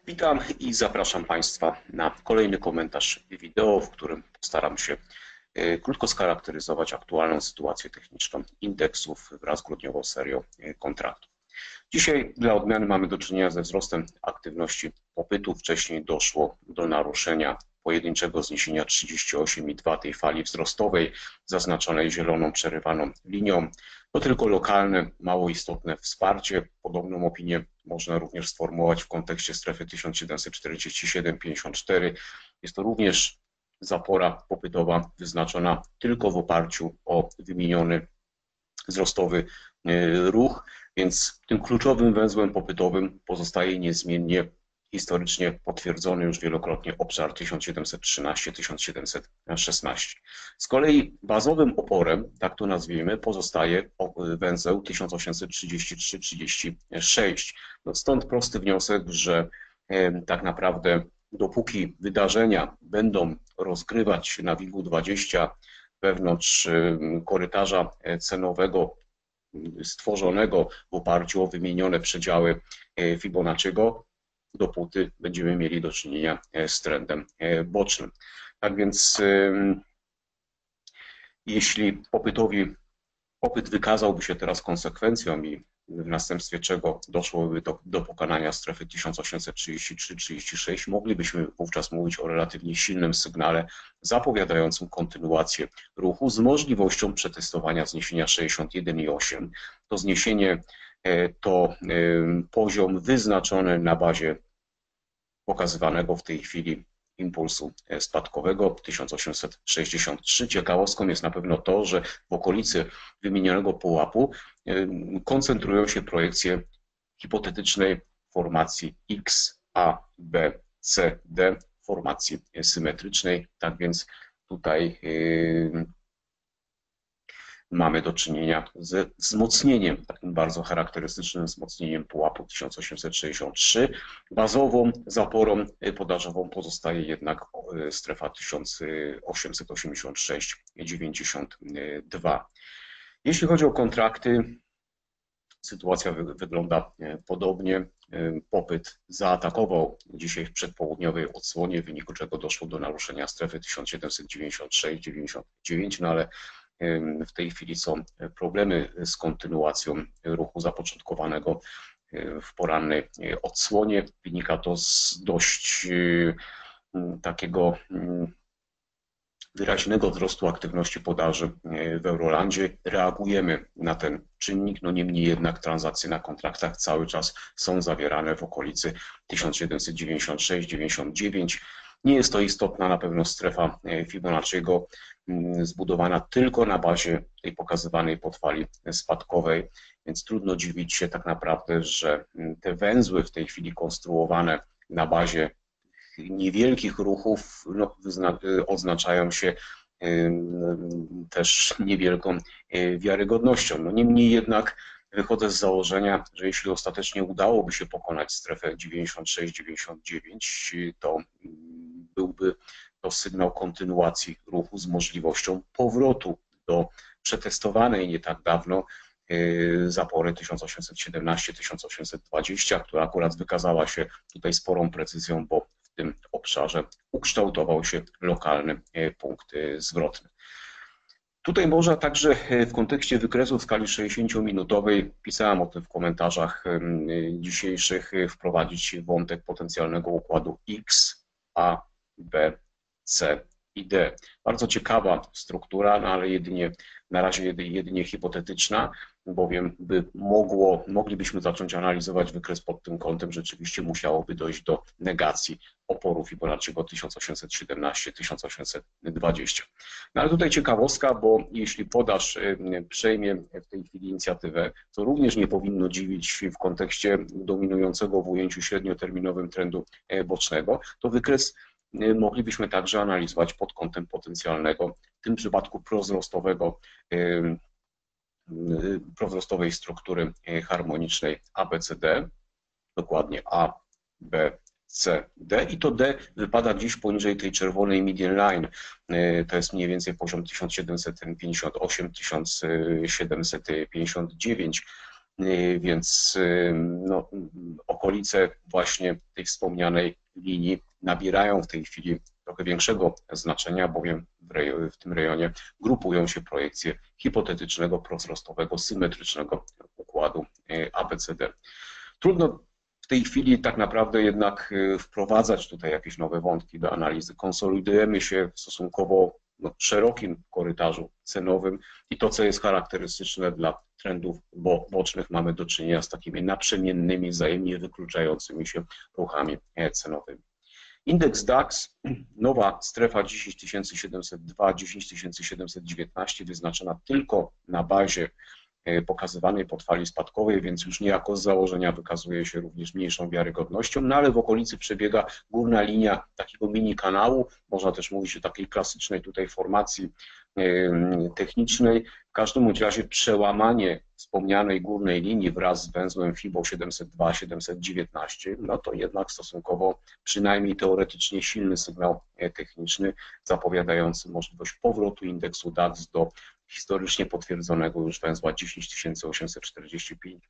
Witam i zapraszam Państwa na kolejny komentarz wideo, w którym postaram się krótko scharakteryzować aktualną sytuację techniczną indeksów wraz z grudniową serią kontraktów. Dzisiaj dla odmiany mamy do czynienia ze wzrostem aktywności popytu. Wcześniej doszło do naruszenia pojedynczego zniesienia 38,2 tej fali wzrostowej zaznaczonej zieloną przerywaną linią. To tylko lokalne, mało istotne wsparcie. Podobną opinię można również sformułować w kontekście strefy 1747,54. Jest to również zapora popytowa wyznaczona tylko w oparciu o wymieniony wzrostowy ruch, więc tym kluczowym węzłem popytowym pozostaje niezmiennie historycznie potwierdzony już wielokrotnie obszar 1713-1716. Z kolei bazowym oporem, tak to nazwijmy, pozostaje węzeł 1833-36. No stąd prosty wniosek, że tak naprawdę dopóki wydarzenia będą rozgrywać się na WIG-20 wewnątrz korytarza cenowego stworzonego w oparciu o wymienione przedziały Fibonacciego, dopóty będziemy mieli do czynienia z trendem bocznym. Tak więc jeśli popyt wykazałby się teraz konsekwencją i w następstwie czego doszłoby do pokonania strefy 1833-36, moglibyśmy wówczas mówić o relatywnie silnym sygnale zapowiadającym kontynuację ruchu z możliwością przetestowania zniesienia 61,8. To zniesienie to poziom wyznaczony na bazie pokazywanego w tej chwili impulsu spadkowego 1863. Ciekawostką jest na pewno to, że w okolicy wymienionego pułapu koncentrują się projekcje hipotetycznej formacji X, A, B, C, D, formacji symetrycznej. Tak więc tutaj mamy do czynienia ze wzmocnieniem, takim bardzo charakterystycznym wzmocnieniem pułapu 1863. Bazową zaporą podażową pozostaje jednak strefa 1886,92. Jeśli chodzi o kontrakty, sytuacja wygląda podobnie. Popyt zaatakował dzisiaj w przedpołudniowej odsłonie, w wyniku czego doszło do naruszenia strefy 1796,99, no ale w tej chwili są problemy z kontynuacją ruchu zapoczątkowanego w porannej odsłonie. Wynika to z dość takiego wyraźnego wzrostu aktywności podaży w Eurolandzie. Reagujemy na ten czynnik, no niemniej jednak transakcje na kontraktach cały czas są zawierane w okolicy 1796-99. Nie jest to istotna na pewno strefa Fibonacciego, zbudowana tylko na bazie tej pokazywanej podfali spadkowej, więc trudno dziwić się tak naprawdę, że te węzły w tej chwili konstruowane na bazie niewielkich ruchów oznaczają się też niewielką wiarygodnością. No niemniej jednak wychodzę z założenia, że jeśli ostatecznie udałoby się pokonać strefę 96-99, to byłby to sygnał kontynuacji ruchu z możliwością powrotu do przetestowanej nie tak dawno zapory 1817-1820, która akurat wykazała się tutaj sporą precyzją, bo w tym obszarze ukształtował się lokalny punkt zwrotny. Tutaj można także w kontekście wykresu w skali 60-minutowej, pisałem o tym w komentarzach dzisiejszych, wprowadzić wątek potencjalnego układu X, A, B, C i D. Bardzo ciekawa struktura, no ale na razie jedynie hipotetyczna, bowiem moglibyśmy zacząć analizować wykres pod tym kątem, rzeczywiście musiałoby dojść do negacji oporu Fibonacciego 1817-1820. No ale tutaj ciekawostka, bo jeśli podaż przejmie w tej chwili inicjatywę, to również nie powinno dziwić w kontekście dominującego w ujęciu średnioterminowym trendu bocznego, to wykres moglibyśmy także analizować pod kątem potencjalnego, w tym przypadku prowzrostowej struktury harmonicznej ABCD, dokładnie A, B, C, D i to D wypada gdzieś poniżej tej czerwonej median line, to jest mniej więcej poziom 1758-1759. Więc no, okolice właśnie tej wspomnianej linii nabierają w tej chwili trochę większego znaczenia, bowiem w tym rejonie grupują się projekcje hipotetycznego, prostostowego, symetrycznego układu ABCD. Trudno w tej chwili tak naprawdę jednak wprowadzać tutaj jakieś nowe wątki do analizy. Konsolidujemy się w stosunkowo szerokim korytarzu cenowym i to, co jest charakterystyczne dla trendów bocznych, mamy do czynienia z takimi naprzemiennymi, wzajemnie wykluczającymi się ruchami cenowymi. Indeks DAX, nowa strefa 10702, 10719 wyznaczona tylko na bazie pokazywanej pod fali spadkowej, więc już niejako z założenia wykazuje się również mniejszą wiarygodnością, no ale w okolicy przebiega górna linia takiego mini kanału, można też mówić o takiej klasycznej tutaj formacji technicznej. W każdym bądź razie przełamanie wspomnianej górnej linii wraz z węzłem FIBO 702-719, no to jednak stosunkowo przynajmniej teoretycznie silny sygnał techniczny zapowiadający możliwość powrotu indeksu DAX do historycznie potwierdzonego już węzła 10845,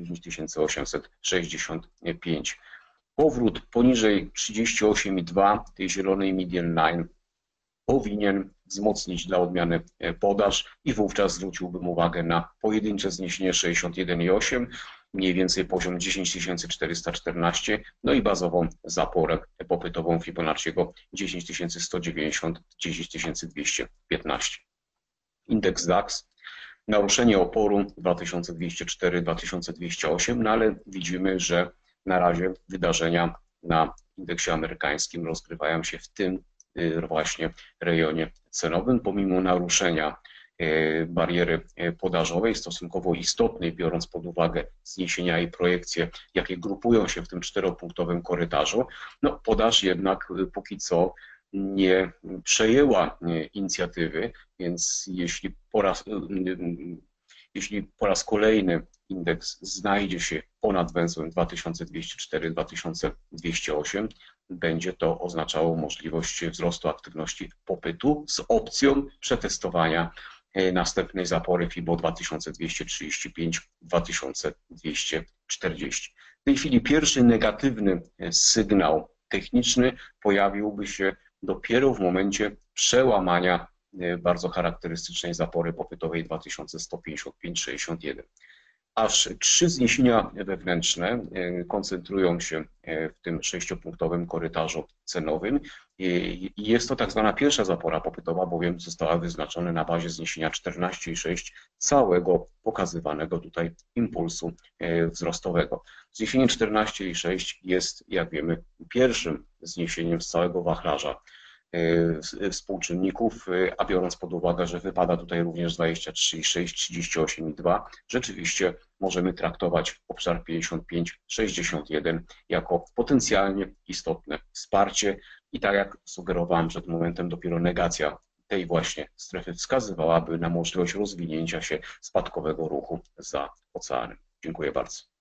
10865. Powrót poniżej 38,2 tej zielonej median line powinien wzmocnić dla odmiany podaż i wówczas zwróciłbym uwagę na pojedyncze zniesienie 61,8, mniej więcej poziom 10414, no i bazową zaporę popytową Fibonacciego 10190, 10215. Indeks DAX, naruszenie oporu 2204-2208, no ale widzimy, że na razie wydarzenia na indeksie amerykańskim rozgrywają się w tym właśnie rejonie cenowym, pomimo naruszenia bariery podażowej, stosunkowo istotnej, biorąc pod uwagę zniesienia i projekcje, jakie grupują się w tym czteropunktowym korytarzu, no podaż jednak póki co nie przejęła inicjatywy, więc jeśli po raz kolejny indeks znajdzie się ponad węzłem 2204-2208, będzie to oznaczało możliwość wzrostu aktywności popytu z opcją przetestowania następnej zapory FIBO 2235-2240. W tej chwili pierwszy negatywny sygnał techniczny pojawiłby się dopiero w momencie przełamania bardzo charakterystycznej zapory popytowej 2155-61. Aż 3 zniesienia wewnętrzne koncentrują się w tym 6-punktowym korytarzu cenowym i jest to tak zwana pierwsza zapora popytowa, bowiem została wyznaczona na bazie zniesienia 14,6 całego pokazywanego tutaj impulsu wzrostowego. Zniesienie 14,6 jest, jak wiemy, pierwszym zniesieniem z całego wachlarza współczynników, a biorąc pod uwagę, że wypada tutaj również 23,6, 38,2, rzeczywiście możemy traktować obszar 55-61 jako potencjalnie istotne wsparcie i tak jak sugerowałem przed momentem, dopiero negacja tej właśnie strefy wskazywałaby na możliwość rozwinięcia się spadkowego ruchu za oceanem. Dziękuję bardzo.